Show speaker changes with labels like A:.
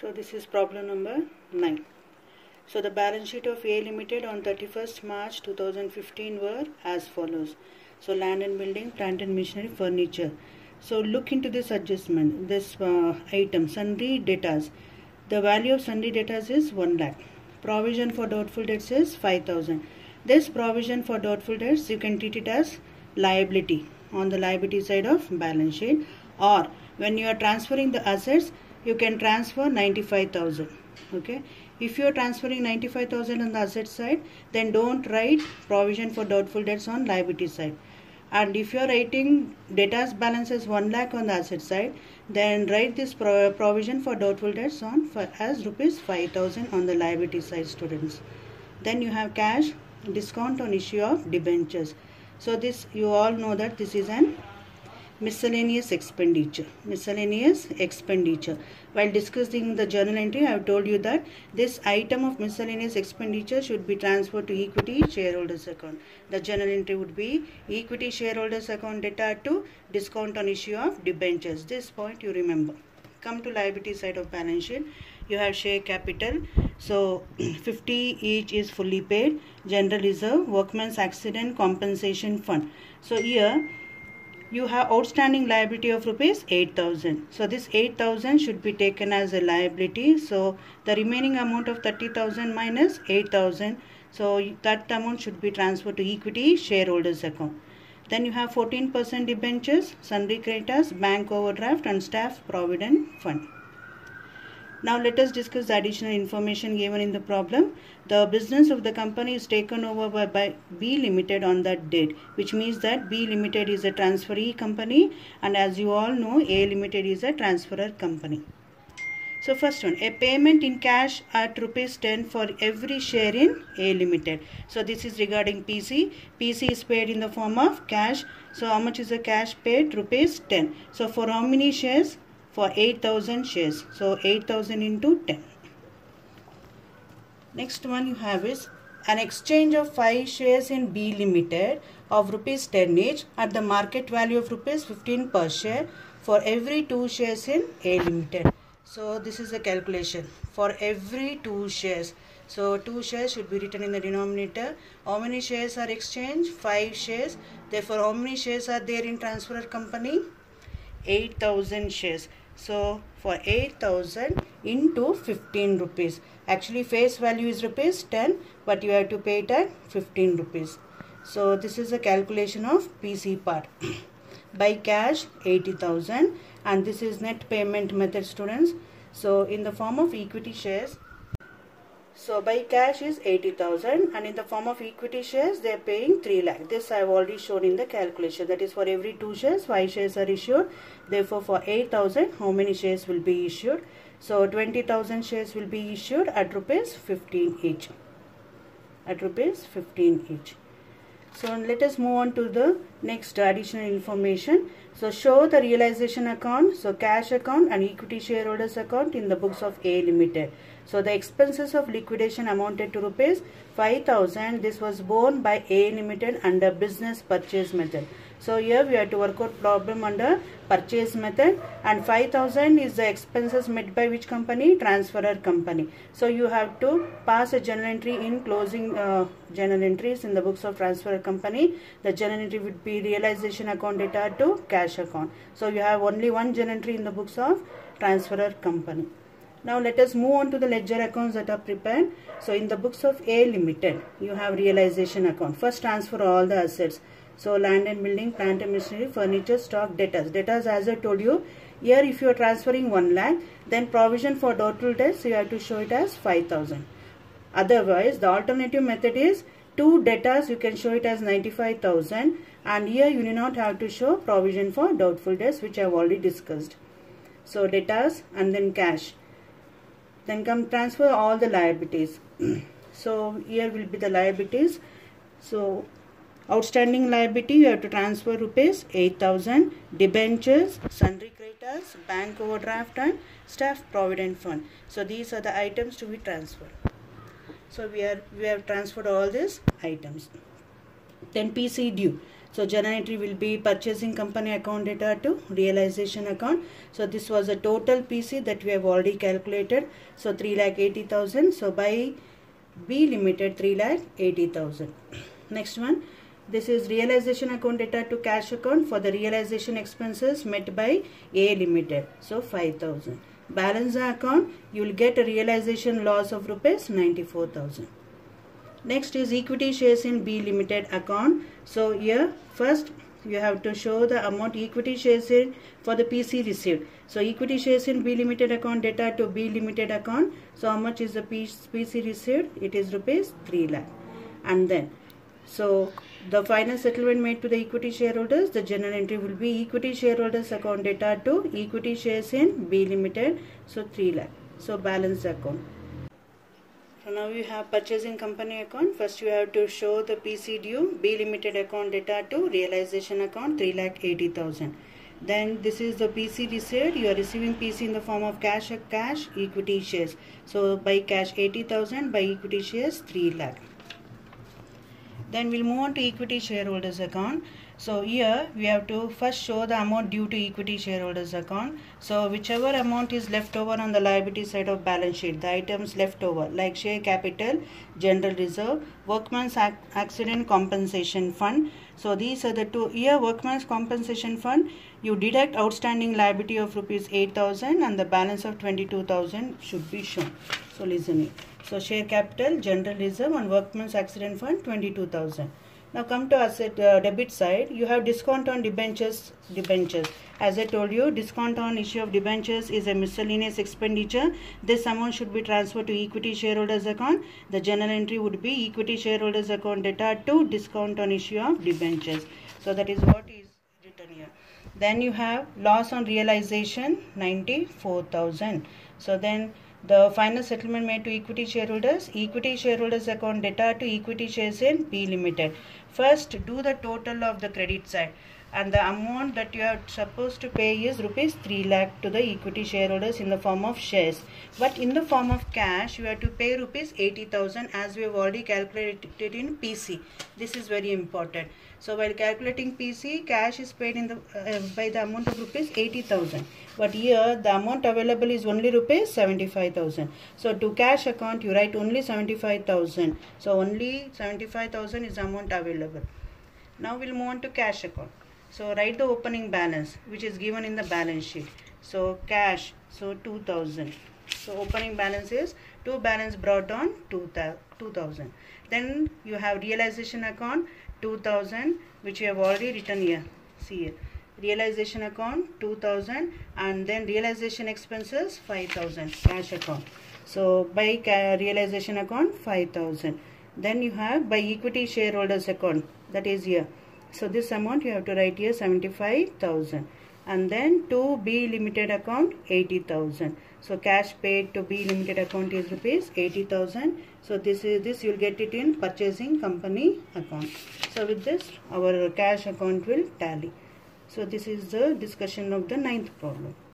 A: So this is problem number 9. So the balance sheet of A Limited on 31st March 2015 were as follows. So land and building, plant and machinery, furniture. So look into this adjustment, this item, sundry debtors. The value of sundry debtors is 1 lakh. Provision for doubtful debts is 5,000. This provision for doubtful debts, you can treat it as liability on the liability side of balance sheet, or when you are transferring the assets, you can transfer 95,000. Okay, if you are transferring 95,000 on the asset side, then don't write provision for doubtful debts on liability side. And if you are writing debtors balance as 1 lakh on the asset side, then write this provision for doubtful debts on as rupees 5,000 on the liability side, students. Then you have cash, discount on issue of debentures. So this, you all know that this is an miscellaneous expenditure. Miscellaneous expenditure. While discussing the journal entry, I have told you that this item of miscellaneous expenditure should be transferred to equity shareholders account. The journal entry would be equity shareholders account debtor to discount on issue of debentures. This point you remember. Come to liability side of balance sheet. You have share capital. So 50 each is fully paid. General reserve, workman's accident compensation fund. So here you have outstanding liability of rupees 8,000. So this 8,000 should be taken as a liability. So the remaining amount of 30,000 minus 8,000. So that amount should be transferred to equity shareholders account. Then you have 14% debentures, sundry creditors, bank overdraft and staff provident fund. Now let us discuss the additional information given in the problem. The business of the company is taken over by B Limited on that date, which means that B Limited is a transferee company, and as you all know, A Limited is a transferor company. So first one, a payment in cash at rupees 10 for every share in A Limited. So this is regarding PC. PC is paid in the form of cash. So how much is the cash paid? Rupees 10. So for how many shares? For 8,000 shares. So 8,000 into 10. Next one you have is an exchange of 5 shares in B Limited of rupees 10 each at the market value of rupees 15 per share for every 2 shares in A Limited. So this is a calculation for every 2 shares. So 2 shares should be written in the denominator. How many shares are exchanged? 5 shares. Therefore how many shares are there in transferor company? 8,000 shares. So for 8,000 into 15 rupees. Actually face value is rupees 10, but you have to pay it at 15 rupees. So this is a calculation of PC part. By cash 80,000, and this is net payment method, students. So in the form of equity shares. So by cash is 80,000, and in the form of equity shares they are paying 3 lakh. This I have already shown in the calculation. That is for every 2 shares 5 shares are issued. Therefore for 8,000 how many shares will be issued? So 20,000 shares will be issued at rupees 15 each. At rupees 15 each. So let us move on to the next additional information. So show the realization account, so cash account and equity shareholders account in the books of A Limited. So the expenses of liquidation amounted to rupees 5,000. This was borne by A Limited under business purchase method. So here we have to work out problem under purchase method, and 5,000 is the expenses met by which company? Transferor company. So you have to pass a journal entry in closing journal entries in the books of transferor company. The journal entry would be realization account debtor to cash account. So you have only one journal entry in the books of transferor company. Now let us move on to the ledger accounts that are prepared. So in the books of A Limited, you have realization account. First transfer all the assets. So land and building, plant and machinery, furniture, stock, debtors. Debtors, as I told you, here if you are transferring 1 lakh, then provision for doubtful debts, you have to show it as 5,000. Otherwise, the alternative method is 2 debtors, you can show it as 95,000, and here you do not have to show provision for doubtful debts, which I have already discussed. So debtors and then cash. Then come transfer all the liabilities. So here will be the liabilities. So outstanding liability, you have to transfer rupees 8,000, debentures, sundry creditors, bank overdraft and staff provident fund. So these are the items to be transferred. So we have transferred all these items. Then PC due. So journal entry will be purchasing company account data to realization account. So this was a total PC that we have already calculated. So 3,80,000. So by B Limited 3,80,000. Next one. This is realization account data to cash account for the realization expenses met by A Limited. So 5,000. Balance the account. You will get a realization loss of rupees 94,000. Next is equity shares in B Limited account. So here first you have to show the amount equity shares in for the PC received. So equity shares in B Limited account data to B Limited account. So how much is the PC received? It is rupees 3 lakh. And then so the final settlement made to the equity shareholders, the journal entry will be equity shareholders account data to equity shares in B Limited. So 3 lakh. So balance the account. So now you have purchasing company account. First you have to show the PC due B Limited account data to realization account 3,80,000. Then this is the PC received. You are receiving PC in the form of cash equity shares. So by cash 80,000, by equity shares 3 lakh. Then we'll move on to equity shareholders account. So here we have to first show the amount due to equity shareholders account. So whichever amount is left over on the liability side of balance sheet, the items left over like share capital, general reserve, workman's accident compensation fund. So these are the two. Here workman's compensation fund, you deduct outstanding liability of rupees 8,000 and the balance of 22,000 should be shown. So listen it. So share capital, general reserve and workman's accident fund 22,000. Now come to asset debit side. You have discount on debentures. As I told you, discount on issue of debentures is a miscellaneous expenditure. This amount should be transferred to equity shareholders account. The journal entry would be equity shareholders account data to discount on issue of debentures. So that is what is written here. Then you have loss on realization 94,000. So then the final settlement made to equity shareholders account data to equity shares in B Limited. First do the total of the credit side, and the amount that you are supposed to pay is rupees 3 lakh to the equity shareholders in the form of shares. But in the form of cash you have to pay rupees 80,000 as we have already calculated in PC. This is very important. So while calculating PC, cash is paid in the by the amount of rupees 80,000. But here the amount available is only rupees 75,000. So to cash account you write only 75,000. So only 75,000 is the amount available. Now we'll move on to cash account. So write the opening balance which is given in the balance sheet. So cash, so 2,000. So opening balance is to balance brought on 2,000. Then you have realization account 2,000 which you have already written here. See here. Realization account 2,000 and then realization expenses 5,000 cash account. So by realization account 5,000. Then you have by equity shareholders account, that is here. So this amount you have to write here 75,000 and then to B Limited account 80,000. So cash paid to B Limited account is rupees 80,000. So this you will get it in purchasing company account. So with this our cash account will tally. So this is the discussion of the 9th problem.